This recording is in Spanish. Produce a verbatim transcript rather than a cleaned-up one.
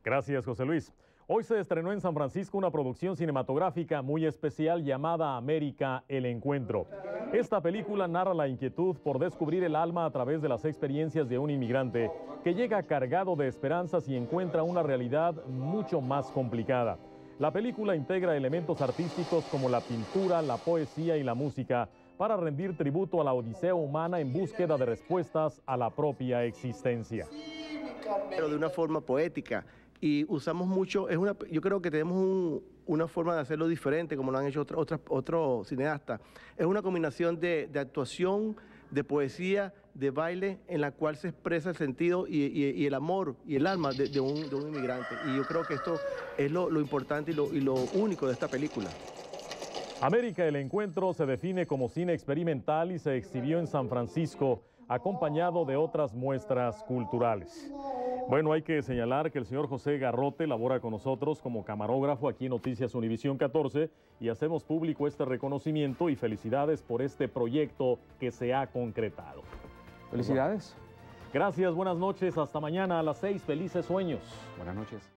Gracias, José Luis. Hoy se estrenó en San Francisco una producción cinematográfica muy especial llamada América, el Encuentro. Esta película narra la inquietud por descubrir el alma a través de las experiencias de un inmigrante que llega cargado de esperanzas y encuentra una realidad mucho más complicada. La película integra elementos artísticos como la pintura, la poesía y la música para rendir tributo a la odisea humana en búsqueda de respuestas a la propia existencia. Pero de una forma poética. Y usamos mucho, es una, yo creo que tenemos un, una forma de hacerlo diferente, como lo han hecho otros otros otros cineastas. Es una combinación de, de actuación, de poesía, de baile, en la cual se expresa el sentido y, y, y el amor y el alma de, de, un, de un inmigrante. Y yo creo que esto es lo, lo importante y lo, y lo único de esta película. América, el Encuentro se define como cine experimental y se exhibió en San Francisco, acompañado de otras muestras culturales. Bueno, hay que señalar que el señor José Garrote labora con nosotros como camarógrafo aquí en Noticias Univisión catorce y hacemos público este reconocimiento y felicidades por este proyecto que se ha concretado. Felicidades. Gracias, buenas noches, hasta mañana a las seis, felices sueños. Buenas noches.